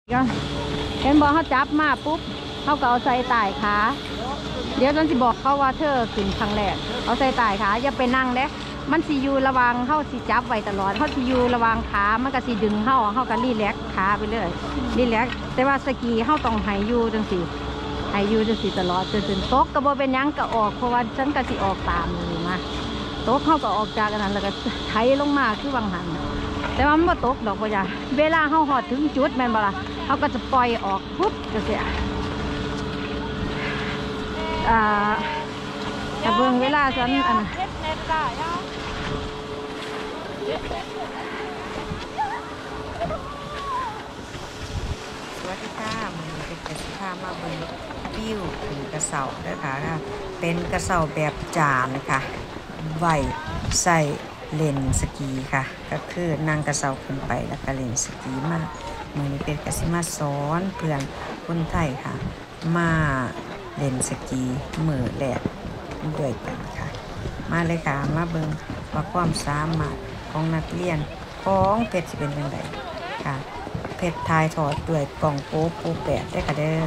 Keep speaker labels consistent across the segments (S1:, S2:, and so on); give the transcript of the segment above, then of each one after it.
S1: เห็นบอกเขาจับมาปุ๊บเขาก็เอาใส่ใต้ขาเดี๋ยวฉันจะบอกเขาว่าเธอขึ้นครั้งแรกเอาใส่ใต้ขาอย่าไปนั่งเด้มันสิอยู่ระวังเขาสิจับไว้ตลอดเขาสิอยู่ระวังขามันก็สิดึงเขาก็รีแลกขาไปเลยรีแลกแต่ว่าสกีเขาต้องหายอยู่จังสิหายอยู่จังสิตลอดจนตกกระโบเป็นยังก็ออกเพราะว่าฉันก็สิออกตามเลยมาตกเขาก็ออกจากกันนั้นแล้วก็ไถลงมาคือวังหันแต่ว่ามันไม่ตกดอกบ่จ้ะเวลาเขาหอดถึงจุดแม่นบ่ล่ะเขาก็จะปล่อยออกปุ๊บจะเสียแต่เบิ่งเวลาฉันอัน
S2: สวัสดีค่ะมันเป็นกระสิภามาเบิ่งวิวถึงกระเสาด้วยค่ะเป็นกระเสาแบบจานนะคะไว้ใส่เลนสกีค่ะก็คือนั่งกระเสาขึ้นไปแล้วก็เล่นสกีมามือนี้เป็นกระสิมาสอนเพื่อนคนไทยค่ะมาเล่นสกีมือแรกด้วยกันค่ะมาเลยค่ะมาเบิ่งว่าความสามารถของนักเรียนของเพชรจะเป็นยังไงค่ะเพชรทายถอดด้วยกล่องโป๊ปูแปดได้ค่ะเด้อ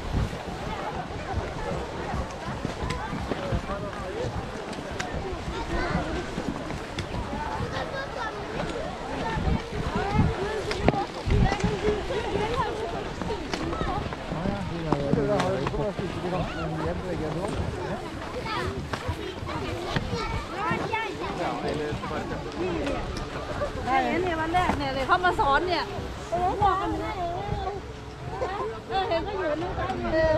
S1: เนี่ยวันแรกเนี่ยเลยเขามาสอนเนี่ยบอกกันเห็นก็อยู่นู่นก็อยู่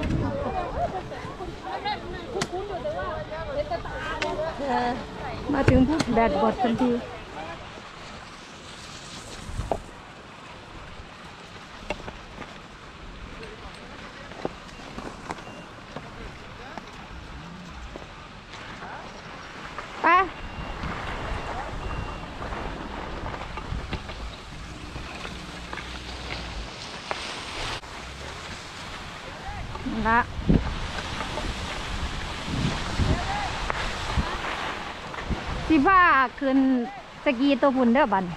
S1: คุ้นๆอยู่แต่ว่าเห็นแต่ตามาถึงปุ๊บแดดบดทันทีไปละสิผ้าขึ้นสกีตัวพุ่นเด้อบัน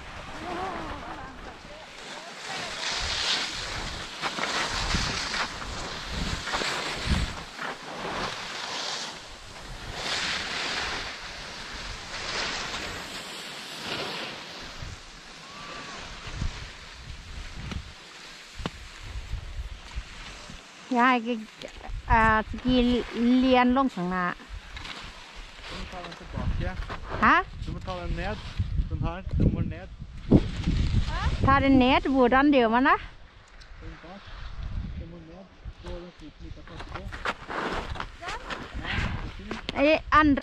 S1: ยายสกีเรียนลงข้างหน้าฮะถ้าเป็นเน็ตบูดันเดียวมันนะไอ้อัน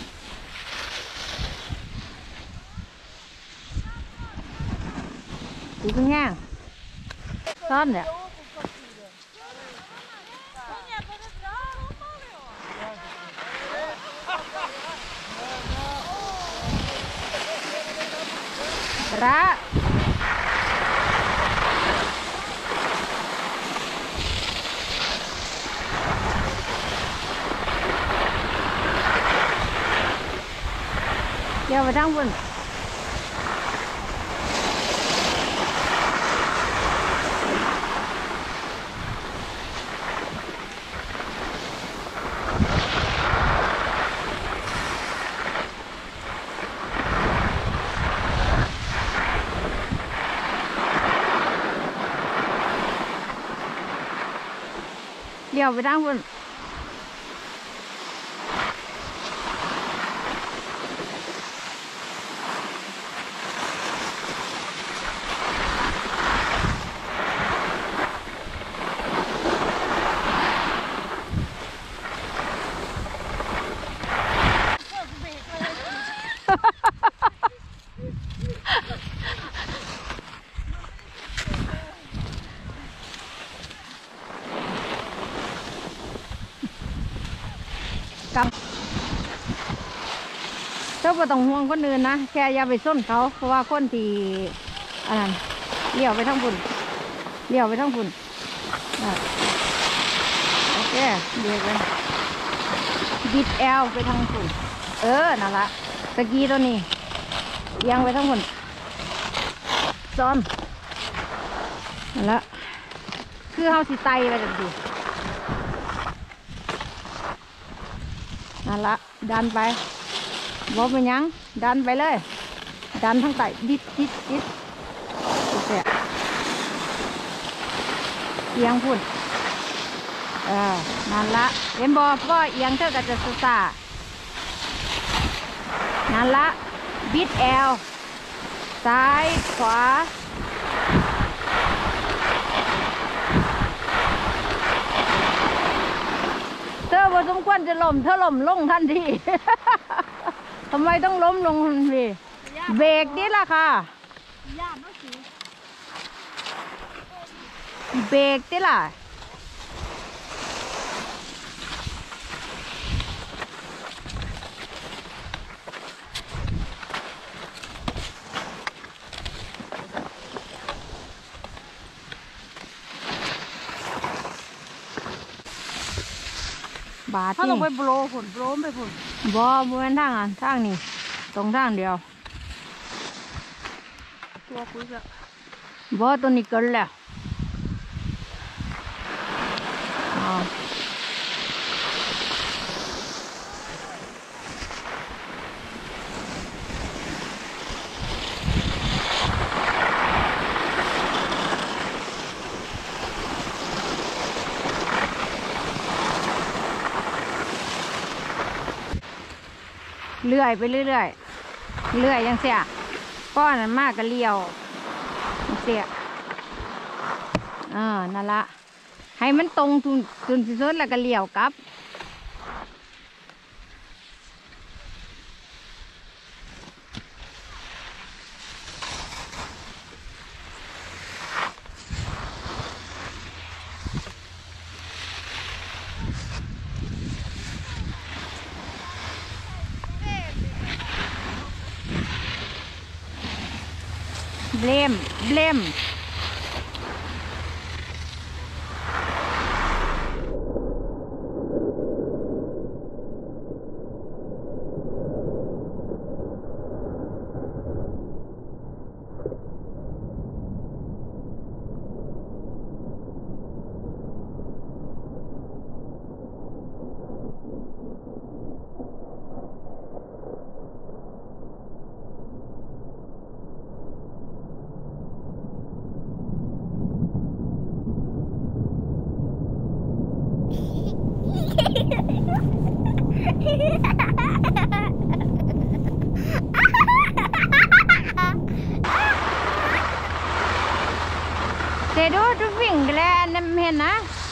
S1: ดูเป็นไงซ้อนเนี่ยระเดี๋ยวไปทางบนเดี๋ยวไปทางบนกับเจ้าบ่ต้องห่วงคนอื่นนะแค่อย่าไปส้นเขาเพราะว่าคนที่อันนั้นเลี้ยวไปทางบุญเลี้ยวไปทางบุญโอเคเดี๋ยวกันบิดแอลไปทางบุญนั่นละสกีตัวนี้ยังไปทางบุญซ้อนนั่นละคือเฮาสิไตไปจังซี่นั่นละดันไปบ่เป็นหยังดันไปเลยดันทั้งไตดิดเสียเอียงพุ่นนั่นละเห็นบ่ก็เอียงเท่ากับจะซ่านั่นละบิดแอลซ้ายขวาเธอบ่สมควรจะล้มเธอล้มลงทันที ทำไมต้องล้มลงทันทีเบรกนี่ล่ะค่ะเบรกนี่ล่ะบาท
S3: ถ้า
S1: นี่
S3: ลงไปโบรผลโบรไปผล
S1: บ่บ่เป็นทางทางนี้ตรงทางเดียว
S3: ตัวคุยจะ
S1: บ่ตัวนี้เกินแล้วเลื่อยไปเรื่อยยังเสียก้อนนั้นมากก็เลี้ยวยังเสียนั่นละให้มันตรงจนสุดแล้วก็เลี้ยวกลับเบลมเดี๋ยวดูวิ่งกันแล้วนั่นเห็นนะ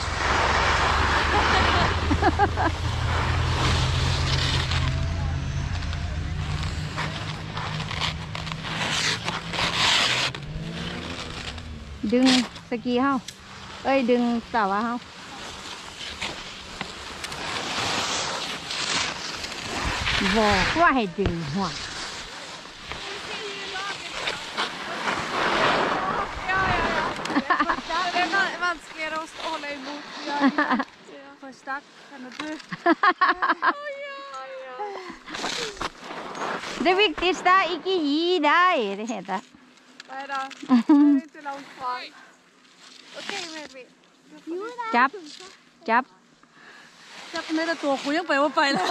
S1: ดึงสกีเฮาดึงเสาเฮาบอกว่าให้ดึงหัว
S3: Det är vanskligare att hålla emot. Jag är för stark. Kan du?
S1: Det viktigaste är inte ge dig, det heter.
S3: Nej då. Det är inte långt kvar. Okej, Medvi.
S1: จับ
S3: จับไม่ได้ตัวคุยยังไปว่าไปแล้ว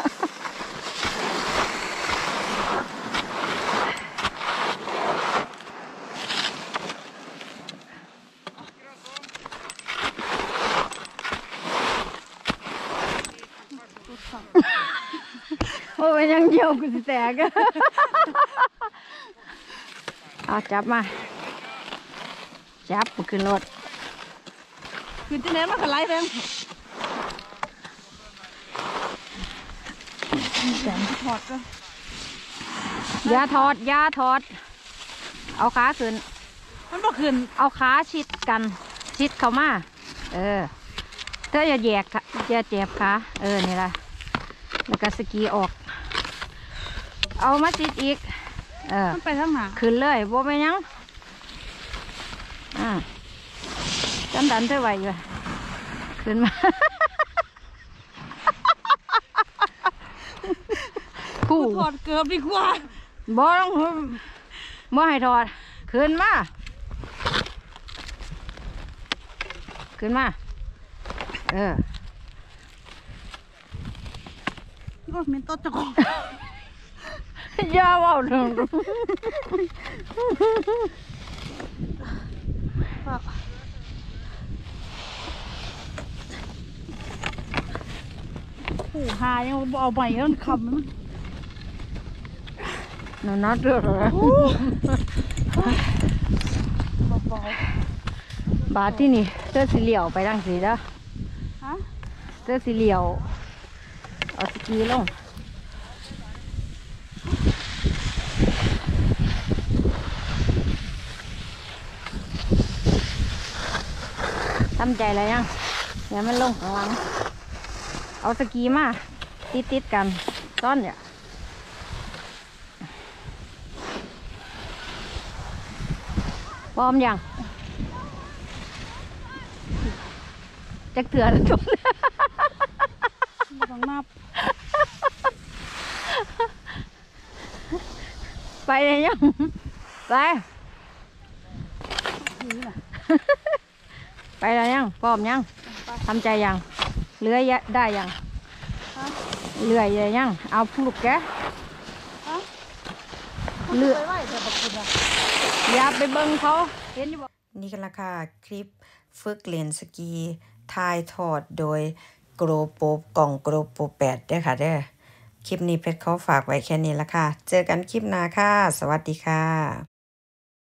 S1: โอ้ยยังเยี่ยวกูสิแตกจับมาจับขึ้นรถ
S3: คือที่ไหนมันก็ไล่แรง ถอดก็
S1: อย่าถอดเอาขาขึ้น
S3: มันบ่ขึ้น
S1: เอาขาชิดกันชิดเข้ามาถ้าอย่าแยกอย่าเจ็บขานี่ล่ะแล้วก็สกีออกเอามาชิดอีก
S3: มันไปทางหา
S1: ขึ้นเลยบ่ไปยังดันเท่าไหร่อยู่ขึ้นมา
S3: ถอดเกือบดีกว่า
S1: บ่ต้องบ่ให้ถอดขึ้นมาขึ้นมา
S3: ก็มีต้นจักร
S1: อย่าเว้าเรื่อง
S3: โอ้หายังเอาใหม่แล้วคำมัน
S1: nó nói được rồi bà tí nì tớ xì liều phải đăng gì đó
S3: hả
S1: tớ xì liều ở ski luônทำใจเลยยังอย่ามันลงข้างหลังเอาสกีมาติดกันต้อนเนี่ยพร้อมยังจักเถื่อนจุ๊บ
S3: ต้องนับ
S1: ไปเลยยังไปไปแล้วยังพร้อมยังทำใจยังเลื้อยได้ยังเลื่อยได้ยังเอาผูกแกเลื่อยอย่าไปเบิ่งเขาเห็นอยู่บ่
S2: นี่ก็ราคาคลิปฝึกเรียนสกีถ่ายทอดโดยโกรโปกล่องโกรโป8ด้วยค่ะเด้อคลิปนี้เพชรเขาฝากไว้แค่นี้ละค่ะเจอกันคลิปหน้าค่ะสวัสดีค่ะ